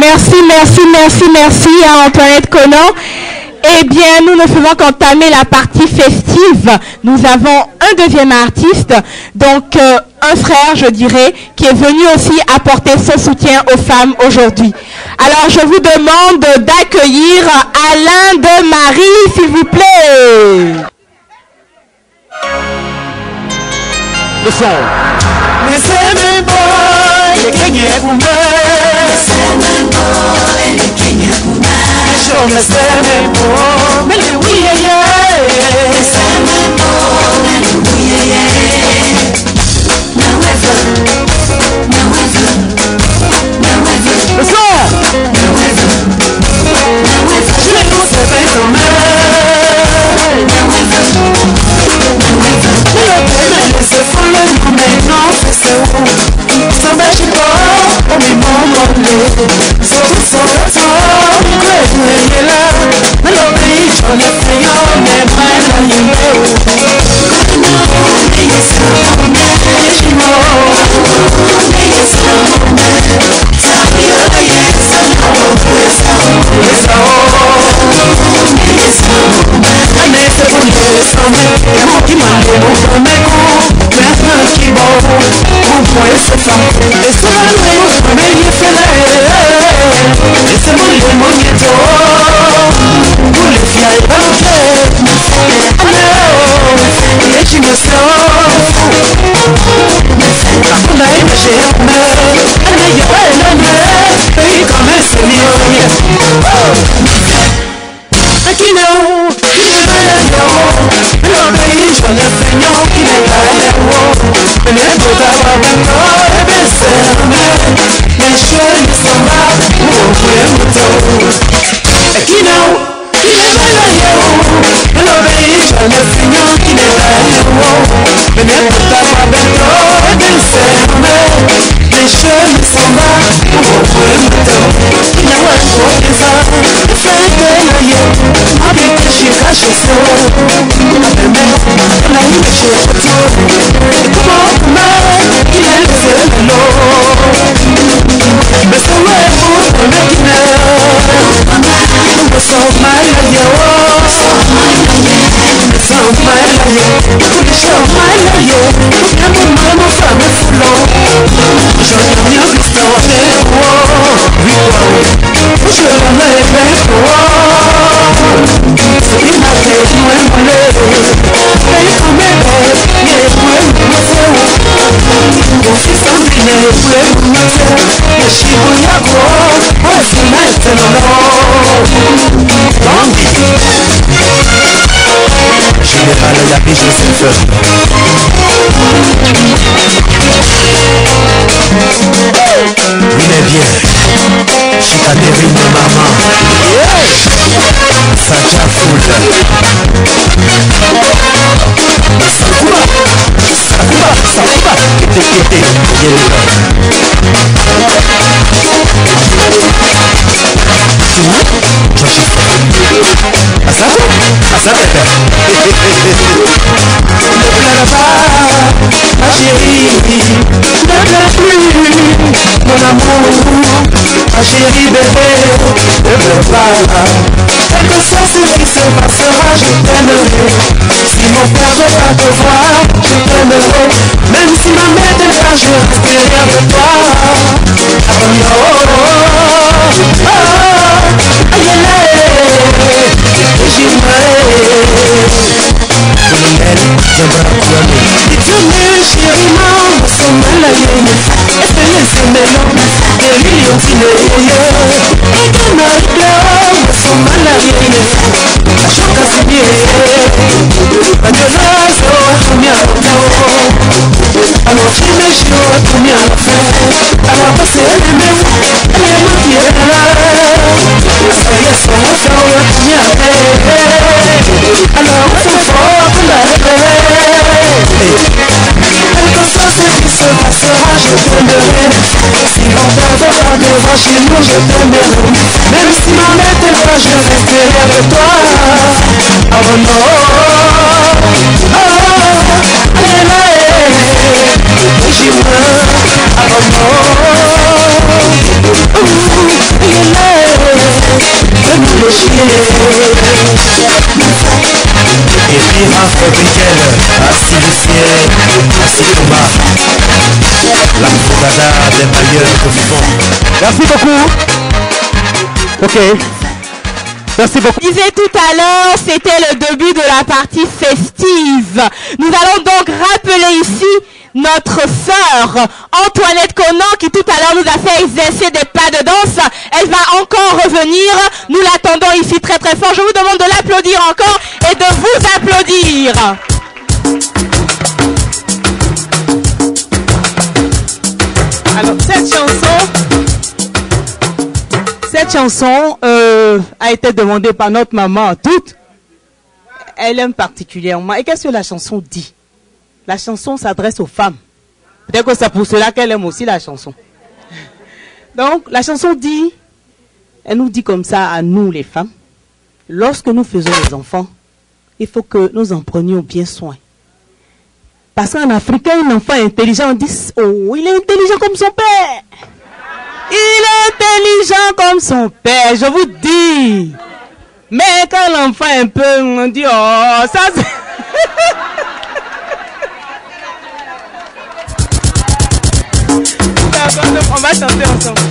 Merci à Antoinette Conan. Eh bien, nous ne faisons qu'entamer la partie festive. Nous avons un deuxième artiste, donc un frère, je dirais, qui est venu aussi apporter son soutien aux femmes aujourd'hui. Alors, je vous demande d'accueillir Alain de Marie, s'il vous plaît. Le son. Et puis Africaine, assis le ciel, assis combat. La Fougada des Maliens de fond. Merci beaucoup. Ok. Merci beaucoup. Je disais tout à l'heure, c'était le début de la partie festive. Nous allons donc rappeler ici notre sœur Antoinette Conan qui tout à l'heure nous a fait exercer des pas de danse. Elle va encore revenir. Nous l'attendons ici très très fort. Je vous demande de l'applaudir encore et de vous applaudir. Alors cette chanson a été demandée par notre maman toute. Elle aime particulièrement. Et qu'est-ce que la chanson dit? La chanson s'adresse aux femmes. Peut-être que c'est pour cela qu'elle aime aussi la chanson. Donc, la chanson dit, elle nous dit comme ça à nous les femmes, lorsque nous faisons les enfants, il faut que nous en prenions bien soin. Parce qu'en Afrique, un enfant intelligent, on dit, oh, il est intelligent comme son père. Il est intelligent comme son père, je vous dis. Mais quand l'enfant est un peu, on dit, oh, ça c'est... On va chanter ensemble.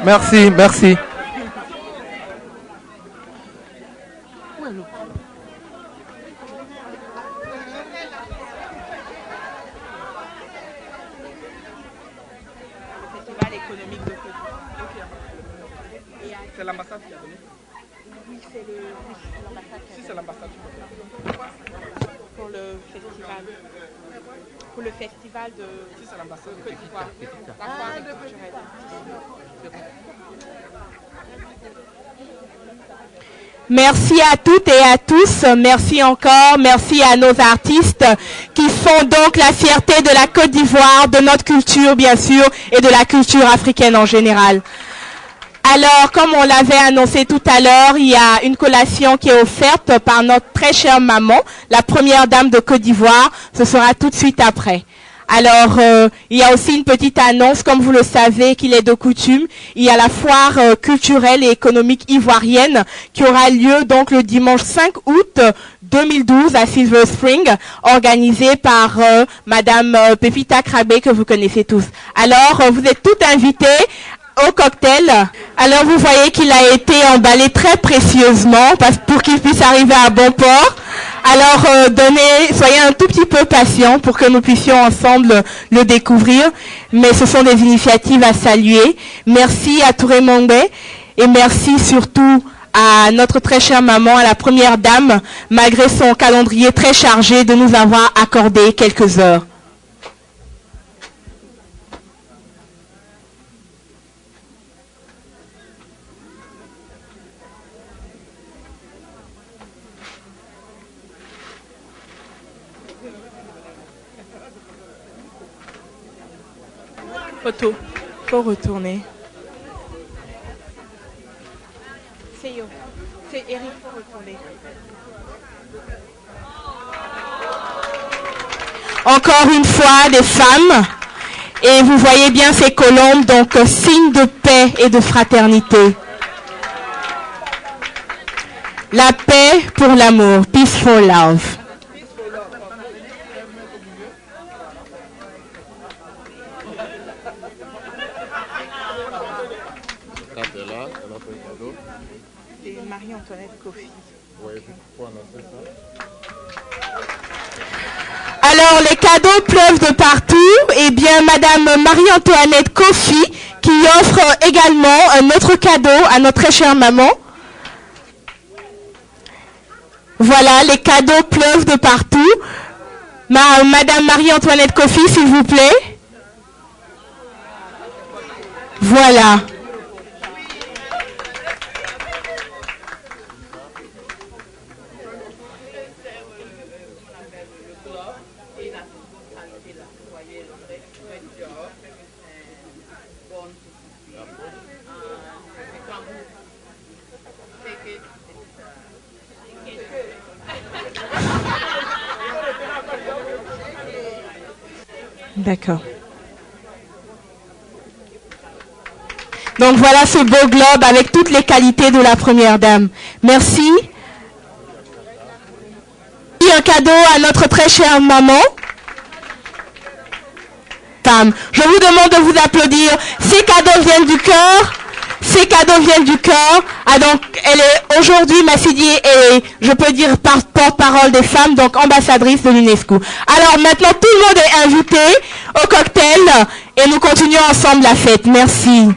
Merci, merci. C'est l'ambassade qui a donné? Oui, c'est l'ambassade. Si c'est l'ambassade, pour le festival. Pour le festival de... Si c'est l'ambassade de Côte d'Ivoire. La soirée culturelle. Merci à toutes et à tous. Merci encore. Merci à nos artistes qui font donc la fierté de la Côte d'Ivoire, de notre culture bien sûr et de la culture africaine en général. Alors, comme on l'avait annoncé tout à l'heure, il y a une collation qui est offerte par notre très chère maman, la première dame de Côte d'Ivoire. Ce sera tout de suite après. Alors, il y a aussi une petite annonce, comme vous le savez, qu'il est de coutume. Il y a la foire culturelle et économique ivoirienne qui aura lieu donc le dimanche 5 août 2012 à Silver Spring, organisée par Madame Pépita Krabé, que vous connaissez tous. Alors, vous êtes toutes invitées au cocktail. Alors, vous voyez qu'il a été emballé très précieusement pour qu'il puisse arriver à bon port. Alors, soyez un tout petit peu patients pour que nous puissions ensemble le découvrir. Mais ce sont des initiatives à saluer. Merci à Touré Mongbe et merci surtout à notre très chère maman, à la première dame, malgré son calendrier très chargé, de nous avoir accordé quelques heures. Photo. Faut retourner. C'est Yo. C'est Eric, faut retourner. Encore une fois, des femmes. Et vous voyez bien ces colombes, donc signe de paix et de fraternité. La paix pour l'amour. Peaceful love. Marie-Antoinette Kofi. Alors, les cadeaux pleuvent de partout. Eh bien, Madame Marie-Antoinette Kofi, qui offre également un autre cadeau à notre très chère maman. Voilà, les cadeaux pleuvent de partout. Madame Marie-Antoinette Kofi, s'il vous plaît. Voilà. D'accord. Donc voilà ce beau globe avec toutes les qualités de la première dame. Merci. Et un cadeau à notre très chère maman. Je vous demande de vous applaudir. Ces cadeaux viennent du cœur. Ces cadeaux viennent du cœur. Ah, donc, elle est aujourd'hui, Massidi est, je peux dire, porte-parole des femmes, donc ambassadrice de l'UNESCO. Alors maintenant, tout le monde est invité au cocktail et nous continuons ensemble la fête. Merci.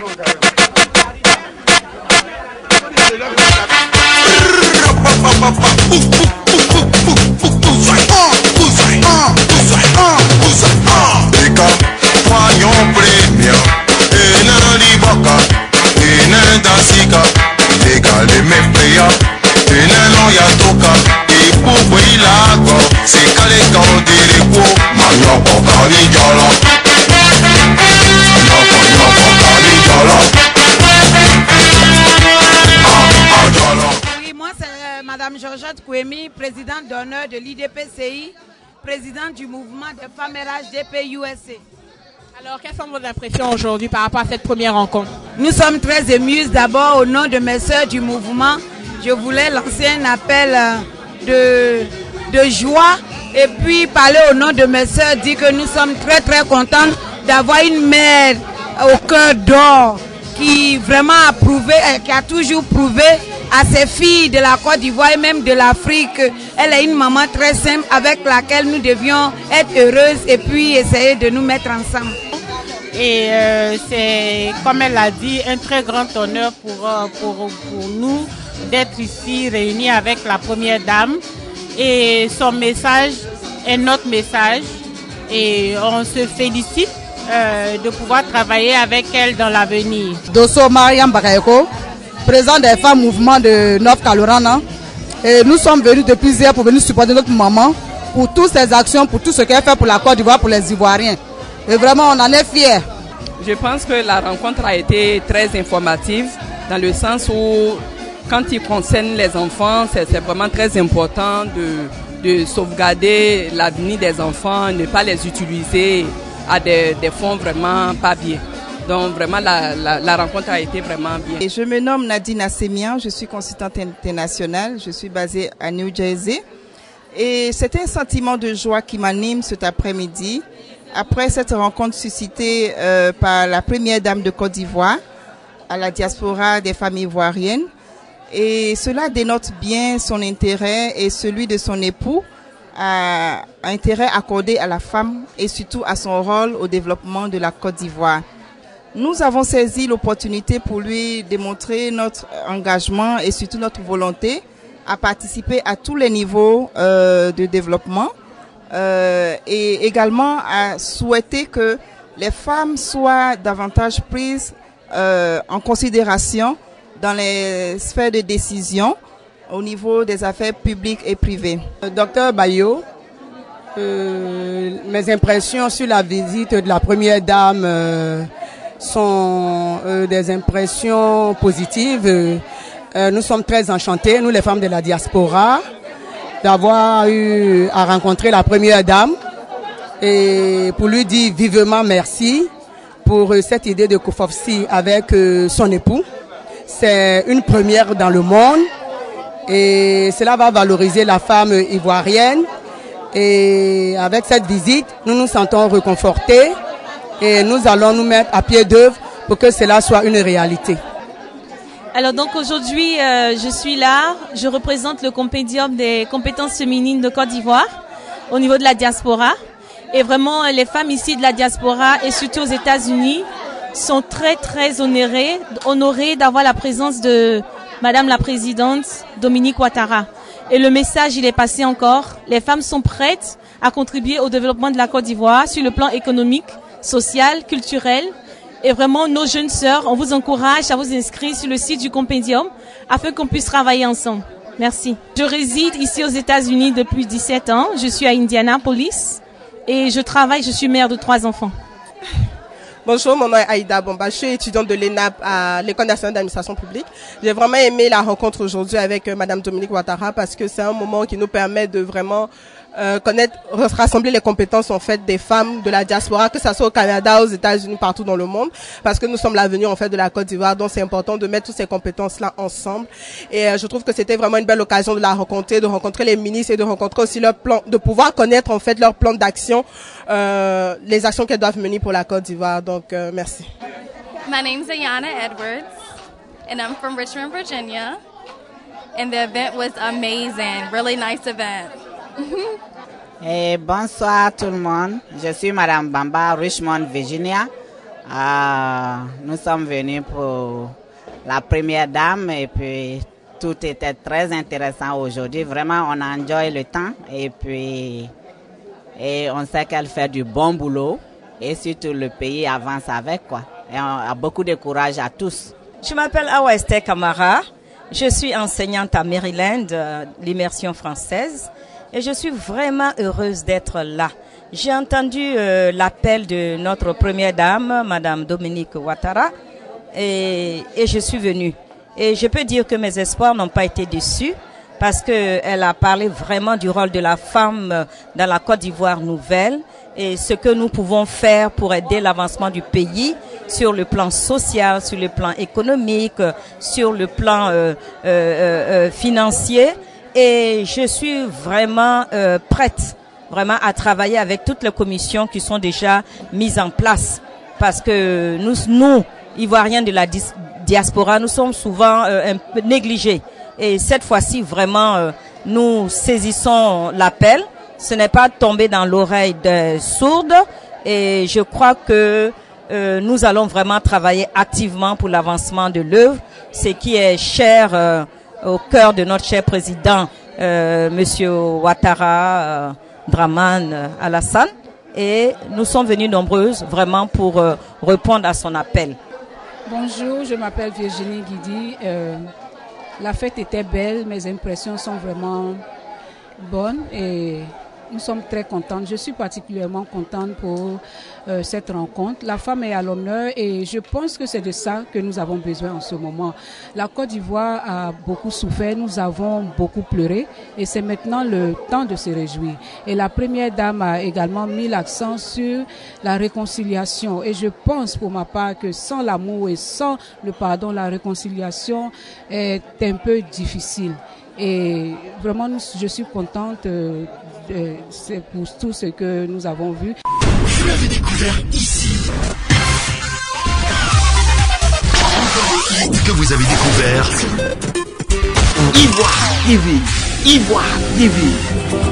Oui, moi c'est Madame Georgette Kouemi, présidente d'honneur de l'IDPCI, présidente du mouvement des femmes RHDP USA. Alors, quelles sont vos impressions aujourd'hui par rapport à cette première rencontre? Nous sommes très émus. D'abord, au nom de mes sœurs du mouvement, je voulais lancer un appel de joie et puis parler au nom de mes sœurs, dire que nous sommes très très contents d'avoir une mère au cœur d'or qui vraiment a prouvé, qui a toujours prouvé à ses filles de la Côte d'Ivoire et même de l'Afrique. Elle est une maman très simple avec laquelle nous devions être heureuses et puis essayer de nous mettre ensemble. Et c'est, comme elle l'a dit, un très grand honneur pour nous d'être ici réunis avec la Première Dame. Et son message est notre message. Et on se félicite de pouvoir travailler avec elle dans l'avenir. Dosso Mariam Bakayoko, président des femmes mouvement de North Carolina. Et nous sommes venus depuis hier pour venir supporter notre maman pour toutes ses actions, pour tout ce qu'elle fait pour la Côte d'Ivoire, pour les Ivoiriens. Et vraiment, on en est fiers. Je pense que la rencontre a été très informative dans le sens où, quand il concerne les enfants, c'est vraiment très important de sauvegarder l'avenir des enfants, ne pas les utiliser à des fonds vraiment pas bien. Donc vraiment la rencontre a été vraiment bien. Et je me nomme Nadine Assemian, je suis consultante internationale, je suis basée à New Jersey. Et c'est un sentiment de joie qui m'anime cet après-midi. Après cette rencontre suscitée par la Première Dame de Côte d'Ivoire à la diaspora des familles ivoiriennes. Et cela dénote bien son intérêt et celui de son époux, intérêt accordé à la femme et surtout à son rôle au développement de la Côte d'Ivoire. Nous avons saisi l'opportunité pour lui démontrer notre engagement et surtout notre volonté à participer à tous les niveaux de développement et également à souhaiter que les femmes soient davantage prises en considération dans les sphères de décision au niveau des affaires publiques et privées. Docteur Bayo, mes impressions sur la visite de la Première Dame sont des impressions positives. Nous sommes très enchantés, nous les femmes de la diaspora, d'avoir eu à rencontrer la Première Dame et pour lui dire vivement merci pour cette idée de Kofofsi avec son époux. C'est une première dans le monde et cela va valoriser la femme ivoirienne. Et avec cette visite, nous nous sentons réconfortés et nous allons nous mettre à pied d'œuvre pour que cela soit une réalité. Alors donc aujourd'hui, je suis là, je représente le compendium des compétences féminines de Côte d'Ivoire au niveau de la diaspora. Et vraiment, les femmes ici de la diaspora et surtout aux États-Unis sont très honorées d'avoir la présence de Madame la Présidente Dominique Ouattara. Et le message, il est passé encore. Les femmes sont prêtes à contribuer au développement de la Côte d'Ivoire sur le plan économique, social, culturel. Et vraiment, nos jeunes sœurs, on vous encourage à vous inscrire sur le site du compendium afin qu'on puisse travailler ensemble. Merci. Je réside ici aux États-Unis depuis 17 ans. Je suis à Indianapolis et je travaille, je suis mère de 3 enfants. Bonjour, mon nom est Aïda Bomba, je suis étudiante de l'ENAP à l'École nationale d'administration publique. J'ai vraiment aimé la rencontre aujourd'hui avec Madame Dominique Ouattara parce que c'est un moment qui nous permet de vraiment connaître, rassembler les compétences en fait des femmes de la diaspora, que ce soit au Canada, aux États-Unis, partout dans le monde, parce que nous sommes l'avenir en fait de la Côte d'Ivoire, donc c'est important de mettre toutes ces compétences-là ensemble. Et je trouve que c'était vraiment une belle occasion de la rencontrer, de rencontrer les ministres et de rencontrer aussi leur plan, de pouvoir connaître en fait leur plan d'action, les actions qu'elles doivent mener pour la Côte d'Ivoire. Donc merci. My name's Ayana Edwards, and I'm from Richmond, Virginia. And the event was amazing, really nice event. Et bonsoir tout le monde, je suis Madame Bamba, Richmond, Virginia. Nous sommes venus pour la Première Dame et puis tout était très intéressant aujourd'hui. Vraiment, on a enjoyé le temps et puis on sait qu'elle fait du bon boulot et surtout le pays avance avec quoi. Et on a beaucoup de courage à tous. Je m'appelle Awa Esther Kamara, je suis enseignante à Maryland, l'immersion française. Et je suis vraiment heureuse d'être là. J'ai entendu l'appel de notre Première Dame, Madame Dominique Ouattara, et je suis venue. Et je peux dire que mes espoirs n'ont pas été déçus parce qu'elle a parlé vraiment du rôle de la femme dans la Côte d'Ivoire nouvelle et ce que nous pouvons faire pour aider l'avancement du pays sur le plan social, sur le plan économique, sur le plan financier. Et je suis vraiment prête vraiment à travailler avec toutes les commissions qui sont déjà mises en place parce que nous Ivoiriens de la diaspora, nous sommes souvent un peu négligés. Et cette fois-ci, vraiment, nous saisissons l'appel. Ce n'est pas tombé dans l'oreille des sourdes. Et je crois que nous allons vraiment travailler activement pour l'avancement de l'œuvre, ce qui est cher au cœur de notre cher président, Monsieur Ouattara Dramane Alassane. Et nous sommes venus nombreuses vraiment pour répondre à son appel. Bonjour, je m'appelle Virginie Guidi. La fête était belle, mes impressions sont vraiment bonnes et nous sommes très contentes. Je suis particulièrement contente pour cette rencontre. La femme est à l'honneur et je pense que c'est de ça que nous avons besoin en ce moment. La Côte d'Ivoire a beaucoup souffert, nous avons beaucoup pleuré et c'est maintenant le temps de se réjouir. Et la première dame a également mis l'accent sur la réconciliation et je pense pour ma part que sans l'amour et sans le pardon, la réconciliation est un peu difficile. Et vraiment, je suis contente c'est pour tout ce que nous avons vu. Vous l'avez découvert ici. Encore un hit que vous avez découvert. Ivoire TV. Ivoire TV.